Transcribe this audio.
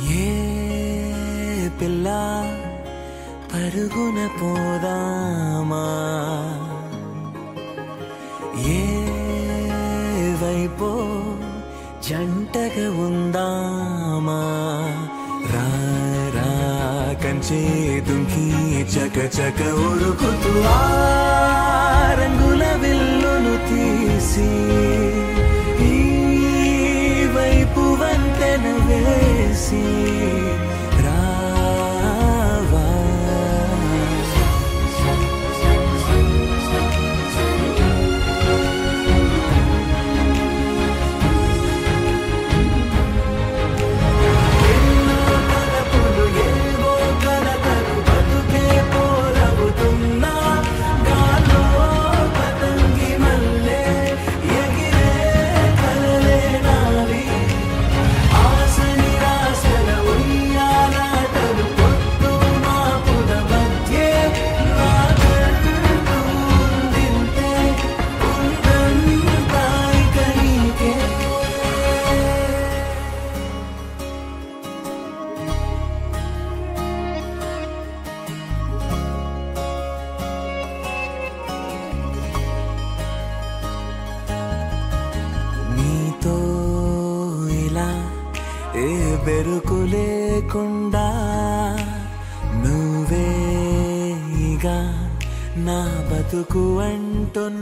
ఏ పిల్ల పరుగున పోదామా, ఏ వైపో జంటగా ఉందామా, రా రా కంచే దుంకి చక చక ఉరుకుతూ ఆ రంగుల విల్లును తీసి ఈ వైపు వంతెన వేసి రావా. ఎన్నో తలపులు ఏవో కలతలు బతుకే పోలవుతున్నా గాల్లో పతంగి మల్లె ఎగిరే కలలే నావి. ఆశ నిరాశల ఉయ్యాలాటలు పొద్దు మాపుల మధ్యే నాకంటూ ఉందింతే ఉందంతా ఇక నీకే. నీతో ఇలా ఏ బెరుకు లేకుండా నువ్వేగా నా బతుకు అంటున్నా.